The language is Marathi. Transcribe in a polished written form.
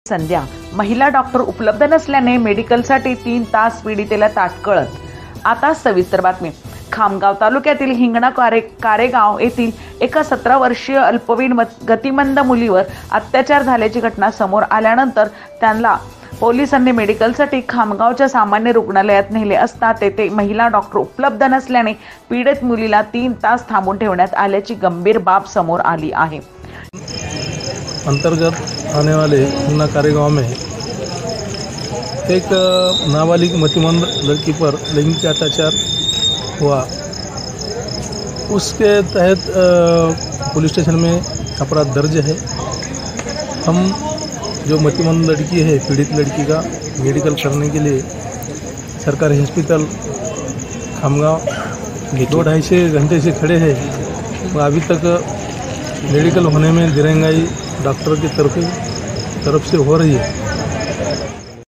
संध्या महिला डॉक्टर उपलब्ध नसल्याने मेडिकलसाठी 3 तास पीडितेला ताटकळत। आता सविस्तर बातमी। खामगाव तालुक्यातील हिंगणा कारेगाव येथील एका 17 वर्षीय अल्पवयीन गतिमंद मुलीवर अत्याचार झाल्याची घटना समोर आल्यानंतर त्यांना पोलिसांनी मेडिकलसाठी खामगावच्या सामान्य रुग्णालयात नेले असता तेथे महिला डॉक्टर उपलब्ध नसल्याने पीडित मुलीला 3 तास थांबून ठेवण्यात आल्याची गंभीर बाब समोर आली आहे। अंतर्गत आने वाले हिंगना कारेगांव में एक नाबालिग मतिमंद लड़की पर लैंगिक अत्याचार हुआ। उसके तहत पुलिस स्टेशन में अपराध दर्ज है। हम जो मतिमंद लड़की है, पीड़ित लड़की का मेडिकल करने के लिए सरकारी हॉस्पिटल खामगांव 2-2.5 घंटे से खड़े हैं। अभी तक मेडिकल होने में दिरंगाई डॉक्टर की तरफ से हो रही है।